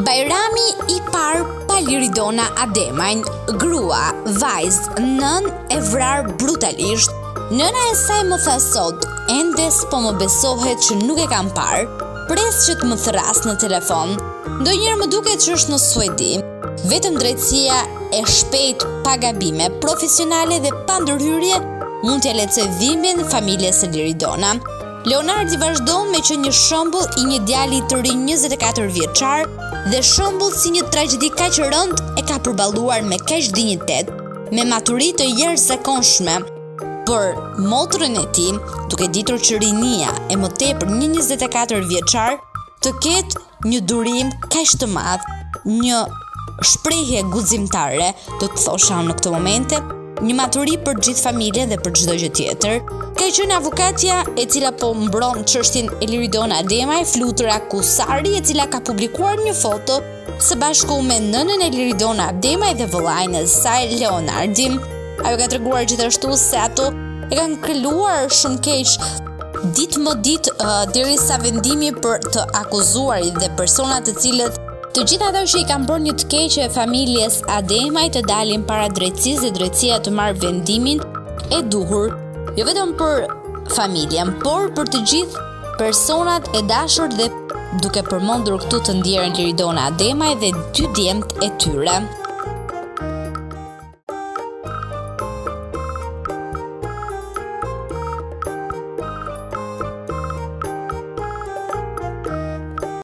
Bajrami I parë pa Liridona Ademajn, grua, vajzë, nën e vrar brutalisht. Nëna e saj më tha sot, ende s'po më besohet që nuk e kam parë, pres që të më thras në telefon. Ndonjëherë më duket që është në Suedi. Vetëm drejtësia e shpejt pa gabime profesionale dhe pa ndërhyrje mund t'ja lehtësoj dhimbjen familjes së Liridona. Leonardi vazhdon me që një shembull I një djali të ri 24 vjeçar dhe shembull si një tragjedi kaq e rëndë e ka përballuar me kaq dinjitet, me maturi të jashtëzakonshme. Për motrën e tij, duke ditur që rinia e më tepër një 24 vjeçar të ketë një durim kaq të madh, një shprehje guximtare, do të thosha në këtë momente, një maturi për gjithë familjen dhe për çdo gjë tjetër. Ka qenë avokatja e cila po mbron çështjen e Liridona Ademaj, Flutura Kusari, e cila ka publikuar një foto së bashku me nënën e Liridona Ademaj dhe vëllain e saj Leonardi. Ajo ka treguar gjithashtu se ato e kanë krijuar shumë keq ditë më ditë derisa vendimi për të akuzuarit dhe personat të cilët të gjitha ata që I kanë bërë një të keqe familjes Ademaj të dalin para drejtësisë dhe drejtësia të marrë vendimin e duhur, jo vetëm për familjen, por për të gjithë personat e dashur dhe duke përmendur këtu të ndjerën Liridona Ademaj dhe 2 djemt e tyre.